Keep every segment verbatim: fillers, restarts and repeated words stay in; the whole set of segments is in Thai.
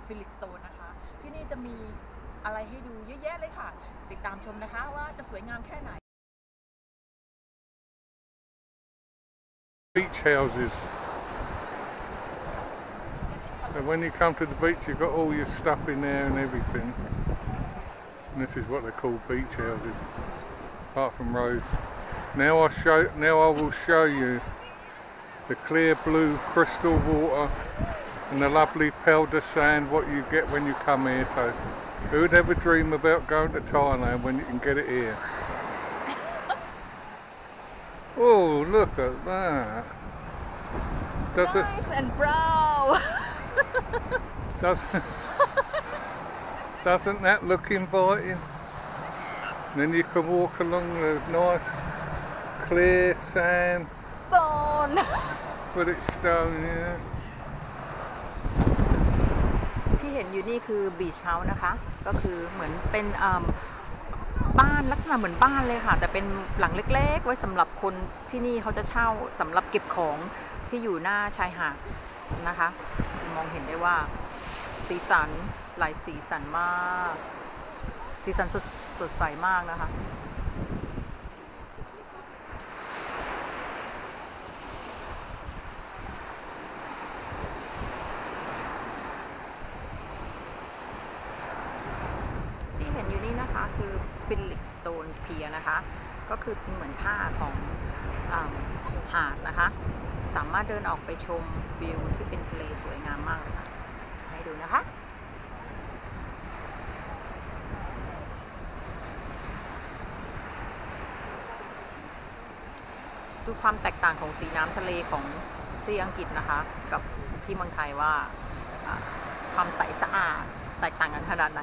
ฟิลิกสโตนนะคะที่นี่จะมีอะไรให้ดูเยอะแยะเลยค่ะติดตามชมนะคะว่าจะสวยงามแค่ไหน Beach houses. And when you come to the beach, you've got all your stuff in there and everything. And this is what they call beach houses, apart from roads. Now I show. Now I will show you the clear blue crystal water and the lovely powder sand. What you get when you come here. So, who would ever dream about going to Thailand when you can get it here? Oh, look at that. Does nice it, and brown. doesn't, doesn't that look inviting? And then you can walk along the nice, clear sand. Stone. But it's stone, yeah. ที่เห็นอยู่นี่คือบีชเฮาส์นะคะก็คือเหมือนเป็นบ้านลักษณะเหมือนบ้านเลยค่ะแต่เป็นหลังเล็กๆไว้สำหรับคนที่นี่เขาจะเช่าสำหรับเก็บของที่อยู่หน้าชายหาดนะคะมองเห็นได้ว่าสีสันหลายสีสันมากสีสันสดสดใสมากนะคะที่เห็นอยู่นี่นะคะคือฟิลิกสโตนเพียนะคะก็คือเหมือนท่าของหาดนะคะสามารถเดินออกไปชมวิวที่เป็นทะเลสวยงามมากเลยค่ะให้ดูนะคะดูความแตกต่างของสีน้ำทะเลของที่อังกฤษนะคะกับที่เมืองไทยว่าความใสสะอาดแตกต่างกันขนาดไหน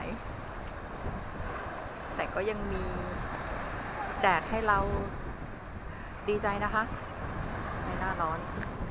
แต่ก็ยังมีแดดให้เราดีใจนะคะในหน้าร้อน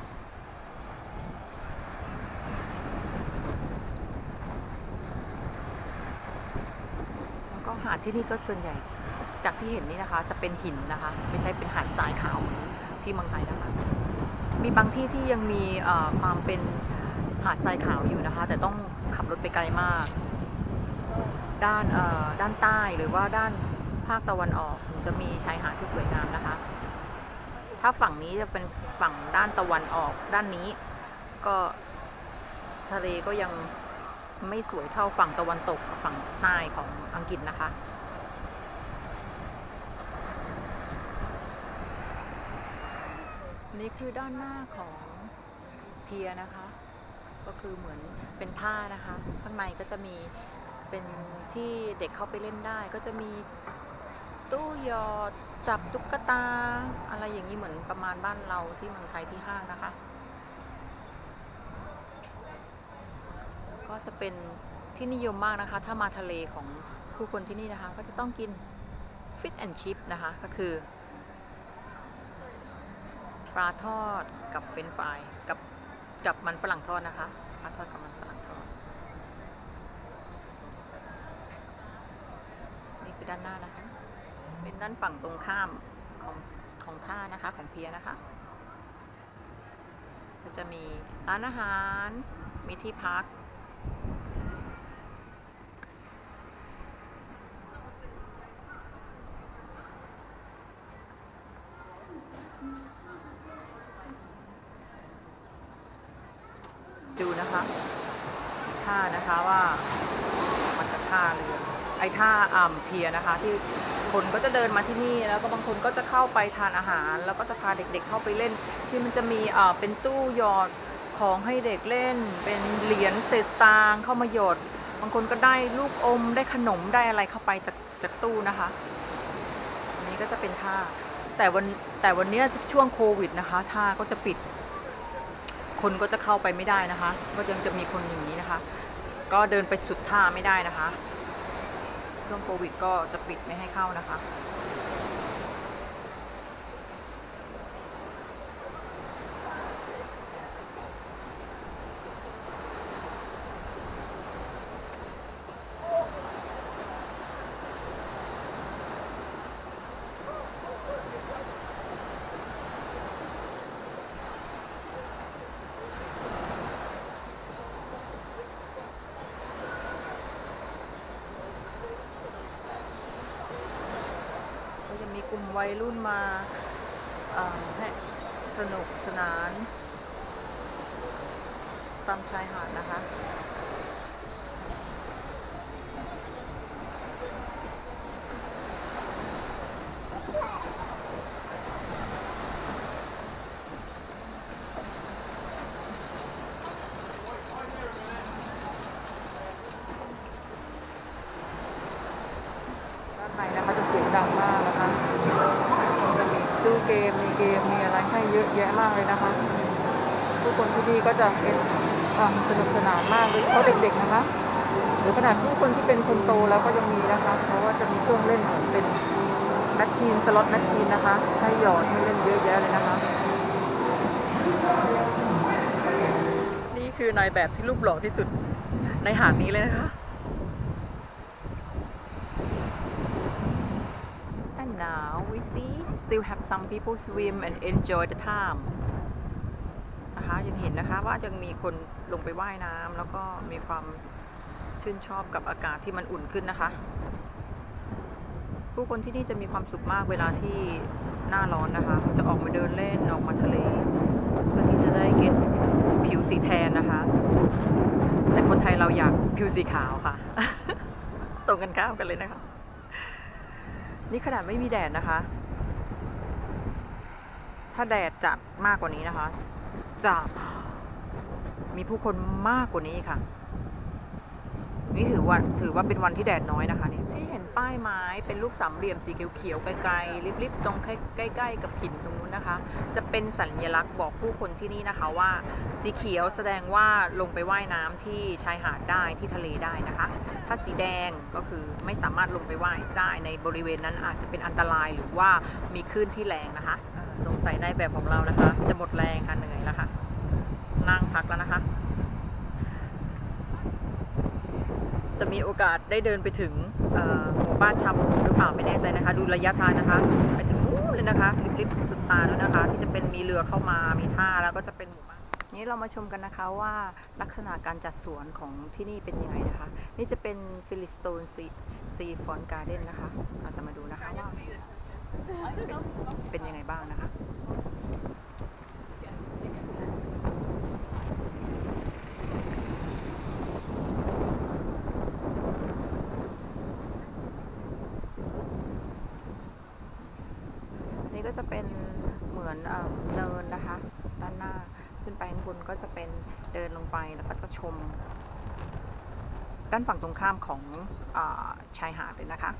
แล้วก็หาดที่นี่ก็ส่วนใหญ่จากที่เห็นนี่นะคะจะเป็นหินนะคะไม่ใช่เป็นหาดทรายขาวที่เมืองไทยนะคะมีบางที่ที่ยังมีความเป็นหาดทรายขาวอยู่นะคะแต่ต้องขับรถไปไกลมากด้านด้านใต้หรือว่าด้านภาคตะวันออกจะมีชายหาดที่สวยงามนะคะถ้าฝั่งนี้จะเป็นฝั่งด้านตะวันออกด้านนี้ก็ทะเลก็ยังไม่สวยเท่าฝั่งตะวันตกกับฝั่งใต้ของอังกฤษนะคะนี่คือด้านหน้าของเพียนะคะก็คือเหมือนเป็นท่านะคะข้างในก็จะมีเป็นที่เด็กเข้าไปเล่นได้ก็จะมีตู้หยอดจับตุ๊กตาอะไรอย่างนี้เหมือนประมาณบ้านเราที่เมืองไทยที่ห้างนะคะก็จะเป็นที่นิยมมากนะคะถ้ามาทะเลของผู้คนที่นี่นะคะก็จะต้องกินฟิชแอนด์ชิพนะคะก็คือปลาทอดกับเฟรนช์ฟรายกับกับมันฝรั่งทอดนะคะปลาทอดกับมันฝรั่งทอดนี่คือด้านหน้านะคะเป็นด้านฝั่งตรงข้ามของของท่านะคะของเพียนะคะก็จะมีร้านอาหารมีที่พักดูนะคะท่านะคะว่ามันจะท่าเรือไอ้ท่าอ่ำเพียนะคะที่คนก็จะเดินมาที่นี่แล้วก็บางคนก็จะเข้าไปทานอาหารแล้วก็จะพาเด็กๆเข้าไปเล่นที่มันจะมีอ่าเป็นตู้หยอดของให้เด็กเล่นเป็นเหรียญเศษตางเข้ามาหยดบางคนก็ได้ลูกอมได้ขนมได้อะไรเข้าไปจากจากตู้นะคะอันนี้ก็จะเป็นท่าแต่วันแต่วันนี้ช่วงโควิดนะคะท่าก็จะปิดคนก็จะเข้าไปไม่ได้นะคะก็ยังจะมีคนอย่างนี้นะคะก็เดินไปสุดท่าไม่ได้นะคะช่วงโควิดก็จะปิดไม่ให้เข้านะคะ นวัยรุ่นมาเอ่อให้สนุกสนานตามชายหาดนะคะด้านในนะคะจะเสียงดังมากนะคะจะมีตู้เกมมีเกมมีอะไรให้เยอะแยะมากเลยนะคะผู้คนที่นี่ก็จะเป็นสนุกสนานมากโดยเฉพาะเด็กๆนะคะหรือขนาดผู้คนที่เป็นคนโตแล้วก็ยังมีนะคะเพราะว่าจะมีเครื่องเล่นเหมือนเป็นแมชชีนสล็อตแมชชีนนะคะให้หยอดให้เล่นเยอะแยะเลยนะคะนี่คือนายแบบที่รูปหล่อที่สุดในหาดนี้เลยนะคะ And now we see still have some people swim and enjoy the time นะคะยังเห็นนะคะว่ายังมีคนลงไปว่ายน้ำแล้วก็มีความชื่นชอบกับอากาศที่มันอุ่นขึ้นนะคะผู้คนที่นี่จะมีความสุขมากเวลาที่หน้าร้อนนะคะจะออกมาเดินเล่นออกมาทะเลเพื่อที่จะได้เก็บผิวสีแทนนะคะแต่คนไทยเราอยากผิวสีขาวค่ะ ตรงกันข้ามกันเลยนะคะนี่ขนาดไม่มีแดดนะคะถ้าแดดจัดมากกว่านี้นะคะจะมีผู้คนมากกว่านี้ค่ะนี่ถือว่าถือว่าเป็นวันที่แดดน้อยนะคะนี่ที่เห็นป้ายไม้เป็นรูปสามเหลี่ยมสีเขียวๆไกลๆริบๆตรงใกล้ๆกับหินตรงนู้นนะคะจะเป็นสัญลักษณ์บอกผู้คนที่นี่นะคะว่าสีเขียวแสดงว่าลงไปว่ายน้ำที่ชายหาดได้ที่ทะเลได้นะคะถ้าสีแดงก็คือไม่สามารถลงไปว่ายได้ในบริเวณนั้นอาจจะเป็นอันตรายหรือว่ามีคลื่นที่แรงนะคะสงสัยในแบบของเรานะคะจะหมดแรงค่ะเหนื่อยแล้วค่ะนั่งพักแล้วนะคะจะมีโอกาสได้เดินไปถึงหมู่บ้านชาวประมงหรือเปล่าไม่แน่ใจนะคะดูระยะทางนะคะไปถึงนู้นเลยนะคะริบๆสุดตาแล้วนะคะที่จะเป็นมีเรือเข้ามามีท่าแล้วก็จะเป็นหมู่บ้านนี้เรามาชมกันนะคะว่าลักษณะการจัดสวนของที่นี่เป็นยังไงนะคะนี่จะเป็นฟิลิสโตนซีซีฟอนการ์เด้นนะคะเราจะมาดูนะคะว่าเป็นยังไงบ้างนะคะนี่ก็จะเป็นเหมือนเนินนะคะด้านหน้าขึ้นไปข้างบนก็จะเป็นเดินลงไปแล้วก็จะชมด้านฝั่งตรงข้ามของอ่าชายหาดเลยนะคะ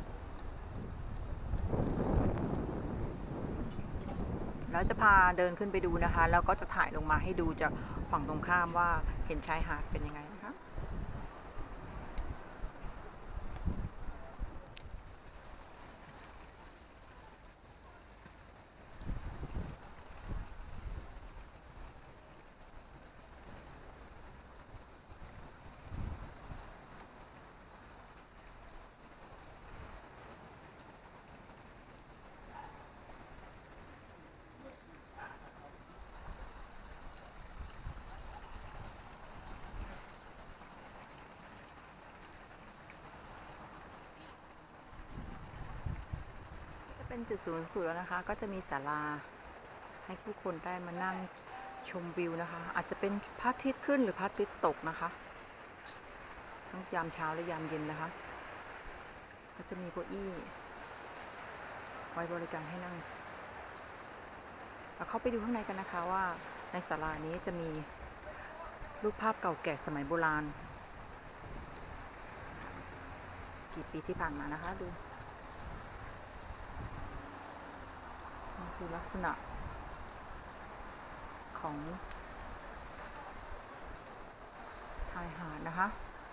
แล้วจะพาเดินขึ้นไปดูนะคะแล้วก็จะถ่ายลงมาให้ดูจากฝั่งตรงข้ามว่าเห็นชายหาดเป็นยังไงนะคะเป็นจุดศูนย์สูตรแล้วนะคะก็จะมีศาลาให้ผู้คนได้มานั่งชมวิวนะคะอาจจะเป็นพระอาทิตย์ขึ้นหรือพระอาทิตย์ตกนะคะทั้งยามเช้าและยามเย็นนะคะก็จะมีเก้าอี้ไว้บริการให้นั่งเราเข้าไปดูข้างในกันนะคะว่าในศาลานี้จะมีรูปภาพเก่าแก่สมัยโบราณกี่ปีที่ผ่านมานะคะดูคือลักษณะของชายหาดนะคะ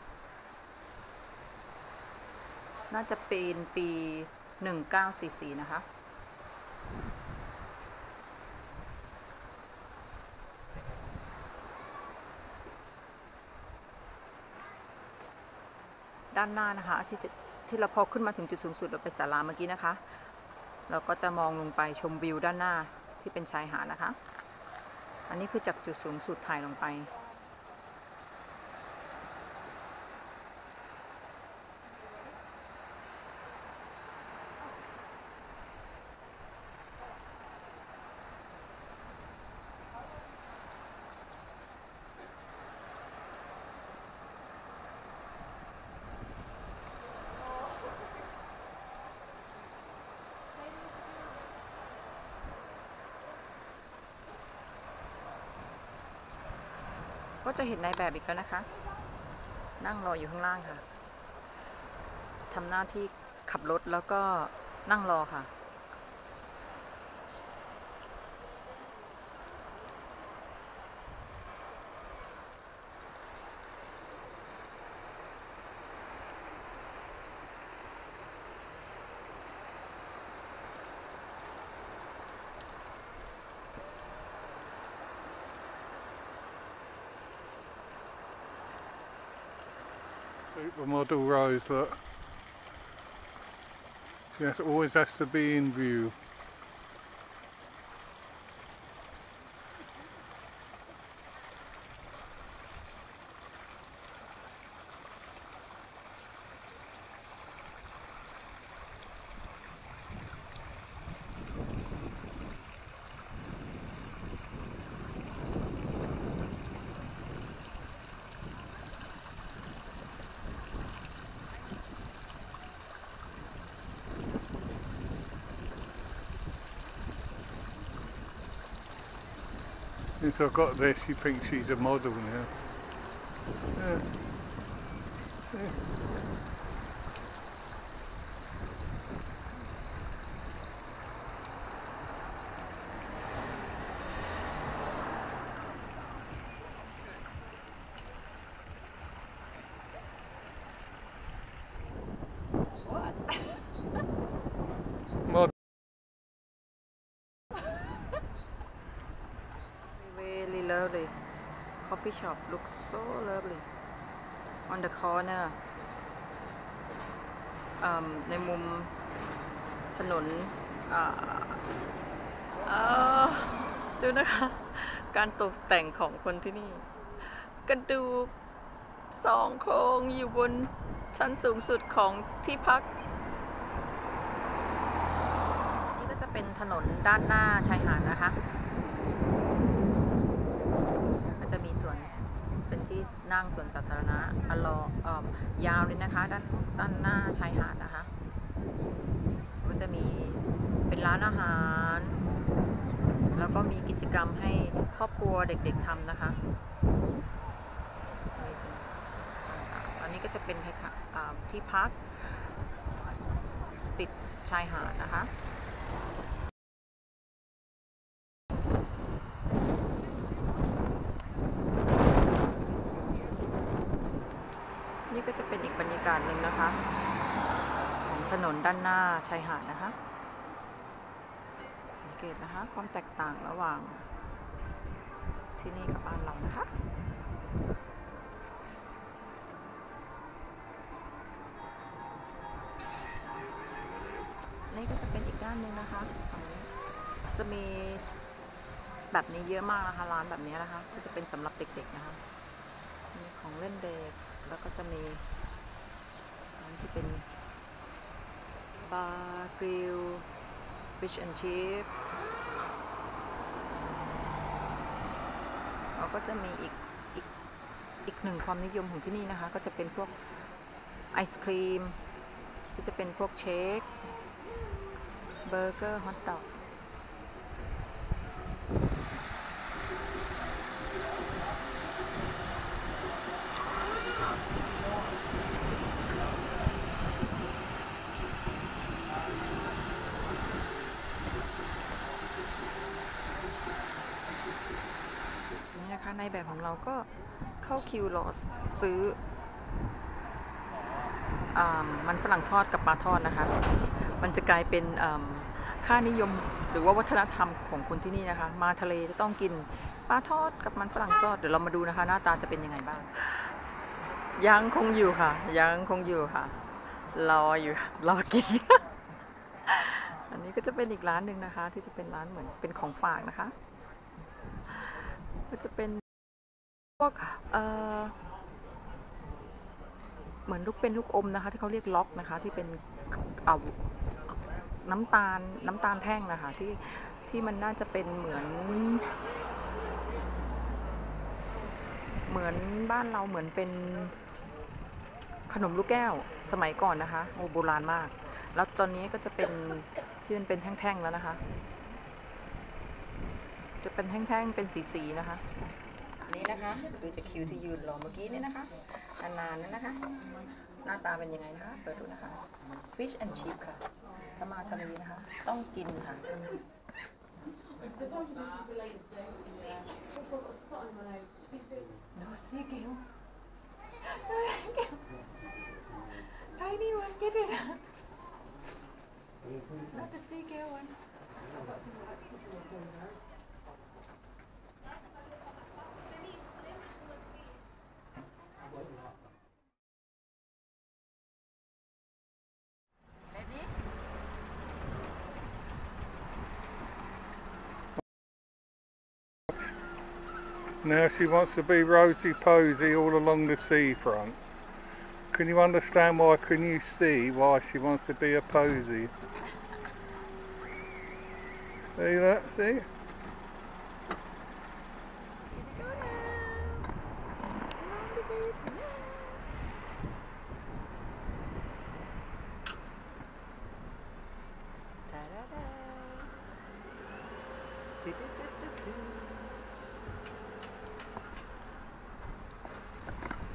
น่าจะเป็นปีหนึ่งเก้าสี่สี่นะคะด้านหน้านะคะที่จะที่เราพอขึ้นมาถึงจุดสูงสุดเราไปศาลาเมื่อกี้นะคะเราก็จะมองลงไปชมวิวด้านหน้าที่เป็นชายหาดนะคะอันนี้คือจากจุดสูงสุดถ่ายลงไปก็จะเห็นนายแบบอีกแล้วนะคะ นั่งรออยู่ข้างล่างค่ะทำหน้าที่ขับรถแล้วก็นั่งรอค่ะ Supermodel Rose, look. She has, always has to be in view. Since I got there, she thinks she's a model now. Yeah. Yeah. Model. Very lovely coffee shop looks so lovely on the corner ในมุมถนนดูนะคะ การตกแต่งของคนที่นี่กระดูกสองโครงอยู่บนชั้นสูงสุดของที่พักนี่ก็จะเป็นถนนด้านหน้าชายหาดนะคะก็จะมีส่วนเป็นที่นั่งส่วนสาธารณะอลอยาวเลยนะคะด้านด้านหน้าชายหาดนะคะก็จะมีเป็นร้านอาหารแล้วก็มีกิจกรรมให้ครอบครัวเด็กๆทำนะคะอันนี้ก็จะเป็นที่พักติดชายหาดนะคะนี่ก็จะเป็นอีกบรรยากาศหนึ่งนะคะของถนนด้านหน้าชายหาดนะคะสังเกตนะคะความแตกต่างระหว่างที่นี่กับบ้านเรานะคะนี่ก็จะเป็นอีกด้านหนึ่งนะคะจะมีแบบนี้เยอะมากนะคะร้านแบบนี้นะคะก็จะเป็นสำหรับเด็กๆนะคะมีของเล่นเด็กแล้วก็จะมีร้านที่เป็นบาร์กริลฟิชแอนด์ชิพเราก็จะมีอีกอีกอีกหนึ่งความนิยมของที่นี่นะคะก็จะเป็นพวกไอศครีมที่จะเป็นพวกเชคเบอร์เกอร์ฮอทดอกนี่นะคะในแบบของเราก็เข้าคิวรอซื้อมันฝรั่งทอดกับปลาทอดนะคะมันจะกลายเป็นค่านิยมหรือว่าวัฒนธรรมของคนที่นี่นะคะมาทะเลจะต้องกินปลาทอดกับมันฝรั่งทอดเดี๋ยวเรามาดูนะคะหน้าตาจะเป็นยังไงบ้างยังคงอยู่ค่ะยังคงอยู่ค่ะรออยู่รอกิน อันนี้ก็จะเป็นอีกร้านหนึ่งนะคะที่จะเป็นร้านเหมือนเป็นของฝากนะคะก็จะเป็นพวกเอ่อเหมือนลูกเป็นลูกอมนะคะที่เขาเรียกล็อกนะคะที่เป็นเอาน้ำตาลน้ำตาลแท่งนะคะที่ที่มันน่าจะเป็นเหมือนเหมือนบ้านเราเหมือนเป็นขนมลูกแก้วสมัยก่อนนะคะโอ้โบราณมากแล้วตอนนี้ก็จะเป็นที่มันเป็นแท่งๆแล้วนะคะจะเป็นแท่งๆเป็นสีๆนะคะนี่นะคะคือจะคิวที่ยืนรอเมื่อกี้นี่นะคะนานๆนั่นนะคะ หน้าตาเป็นยังไงนะคะ เปิดดูนะคะ fish and chip ค่ะ ถ้ามาทะเลนะคะ ต้องกินค่ะดูสิเกลไทยนี่มันกินเลยนะ Not the sea gal one. Ready? Now she wants to be Rosie Posey all along the seafront. Can you understand why? Can you see why she wants to be a posy? See that? See?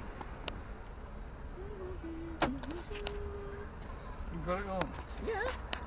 You got it on? Yeah.